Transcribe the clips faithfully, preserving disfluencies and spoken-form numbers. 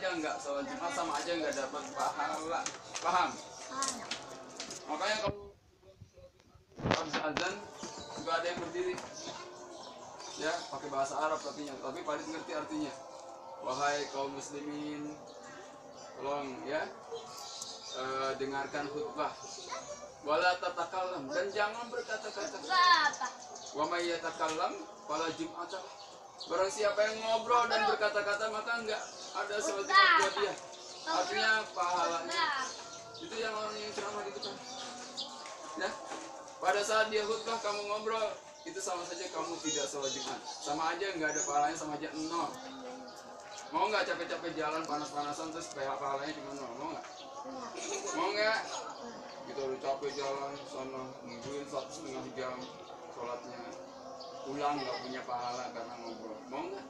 aja nggak sholat Jumat, sama aja nggak dapat pahala. Paham? Makanya kalau habis azan juga ada yang berdiri, ya pakai bahasa Arab tapi tapi Farid ngerti artinya. Wahai kaum muslimin, tolong ya e, dengarkan khutbah. Wala tatakallam, dan jangan berkata-kata. Wa may yatakallam fala jum'ata. Barang siapa yang ngobrol dan berkata-kata maka enggak ada sholat Jumat buat dia. Artinya pahalanya itu yang orang yang ceramah itu kan. Ya. Pada saat dia khutbah kamu ngobrol, itu sama saja kamu tidak sholat Jumat. Sama aja enggak ada pahalanya, sama aja nol. Mau nggak capek-capek jalan panas-panasan terus pahalanya cuma nol? Mau nggak? Mau nggak? Kita udah capek jalan sana nungguin satu setengah jam sholatnya, pulang nggak punya pahala karena ngobrol. Mau nggak?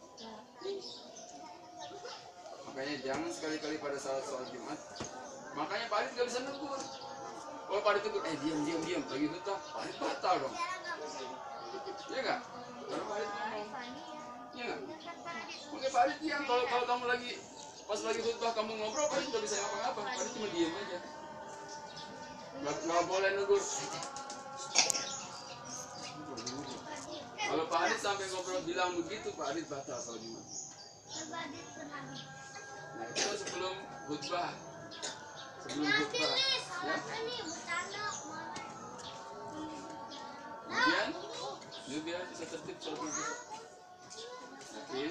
Makanya jangan sekali-kali pada saat sholat Jumat. Makanya Farid nggak bisa negur. Kalau Farid tegur, eh diam diam diam lagi khutbah, Farid batal dong. Iya nggak? Karena Farid ngomong. Iya nggak? Mungkin Farid diam. Kalau kalau kamu lagi pas lagi khutbah kamu ngobrol, Farid nggak bisa ngapa-ngapa. Farid cuma diam aja. Nggak, nggak boleh negur. Kalau Pak Adit sampai ngobrol bilang begitu, Pak Adit batal sholat Jumat. Nah itu sebelum khutbah, sebelum khutbah, ya. Kemudian, dia biar bisa tertib sholat Jumat. Yakin?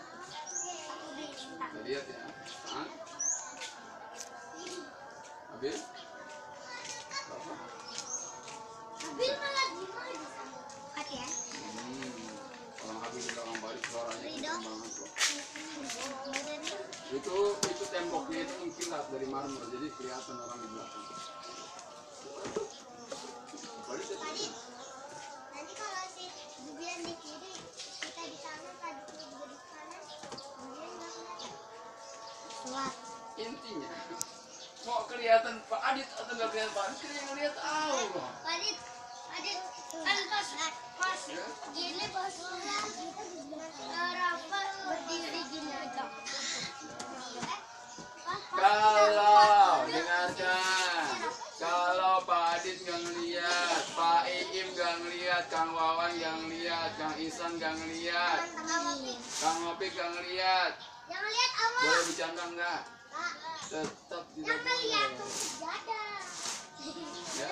Kita lihat ya. Tahan. Habis. Habis malah gimana? Kat ya? Hmm. Orang habis di belakang balik suaranya kencang banget loh. Itu itu temboknya itu mungkin lah dari marmer, jadi kelihatan orang di belakang. Balik itu. Tadi, nanti kalau si Jubian di kiri, kita di kanan, tadi juga di kanan, Jubian nggak kelihatan. Kuat. Intinya mau kelihatan Pak Adit atau nggak kelihatan Pak Adit, kita yang ngeliat tahu loh. Adit, Adit, kan pas pas gini pas Rafa berdiri gini aja. Kalau dengarkan, kalau Pak Adit nggak ngeliat, Pak Iim nggak ngeliat, Kang Wawan nggak ngeliat, Kang Isan nggak ngeliat, Kang Opik nggak ngeliat, Jangan lihat Allah. boleh bercanda nggak? Tetap tidak Yang boleh. kelihatan sejadah. Ya,